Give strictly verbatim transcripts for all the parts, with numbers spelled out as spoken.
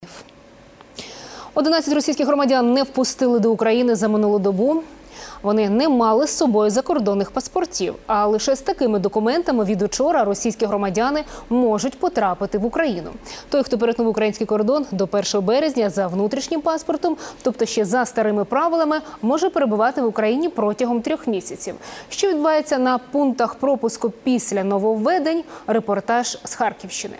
одинадцять російських громадян не впустили до України за минулу добу. Вони не мали з собою закордонних паспортів, а лише з такими документами від учора російські громадяни можуть потрапити в Україну. Той, хто перетнув український кордон до першого березня за внутрішнім паспортом, тобто ще за старими правилами, може перебувати в Україні протягом трьох місяців. Що відбувається на пунктах пропуску після нововведень – репортаж з Харківщини.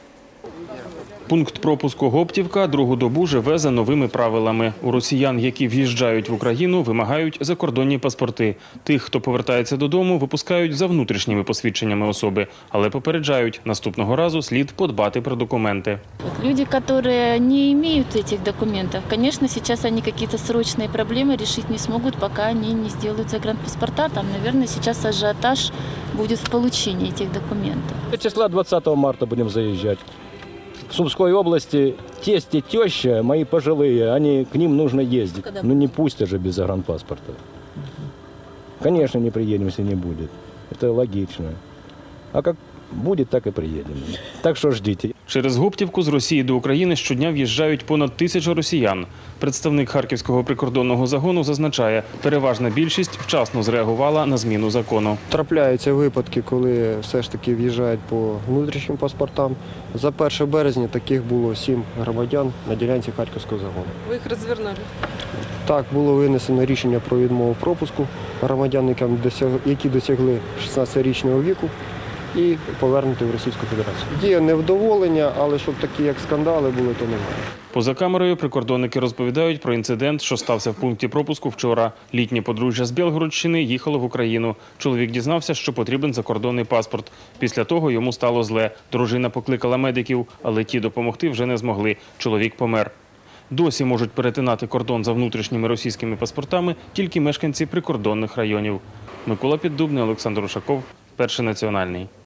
Пункт пропуску Гоптівка другу добу живе за новими правилами. У росіян, які в'їжджають в Україну, вимагають закордонні паспорти. Тих, хто повертається додому, випускають за внутрішніми посвідченнями особи. Але попереджають, наступного разу слід подбати про документи. Люди, які не мають цих документів, звісно, зараз вони якісь срочні проблеми вирішити не зможуть, поки вони не зроблять загранпаспорта. Там, мабуть, зараз ажіотаж буде в отриманні цих документів. Числа двадцатого марта будемо заїжджати. В Сумской области тесть и теща, мои пожилые, они, к ним нужно ездить. Ну не пустят же без загранпаспорта. Конечно, не приедем, если не будет. Это логично. А как будет, так и приедем. Так що ждіть. Через Гоптівку з Росії до України щодня в'їжджають понад тисячу росіян. Представник Харківського прикордонного загону зазначає, переважна більшість вчасно зреагувала на зміну закону. Трапляються випадки, коли все ж таки в'їжджають по внутрішнім паспортам. За перше березня таких було сім громадян на ділянці Харківського загону. Ви їх розвернули? Так, було винесено рішення про відмову пропуску громадян, які досягли шістнадцятирічного віку, і повернути в Російську Федерацію. Є невдоволення, але щоб такі, як скандали були, то немає. Поза камерою прикордонники розповідають про інцидент, що стався в пункті пропуску вчора. Літнє подружжя з Білгородщини їхало в Україну. Чоловік дізнався, що потрібен закордонний паспорт. Після того йому стало зле. Дружина покликала медиків, але ті допомогти вже не змогли. Чоловік помер. Досі можуть перетинати кордон за внутрішніми російськими паспортами тільки мешканці прикордонних районів. Микола Піддубний, Олександр Ушаков, Перший національний.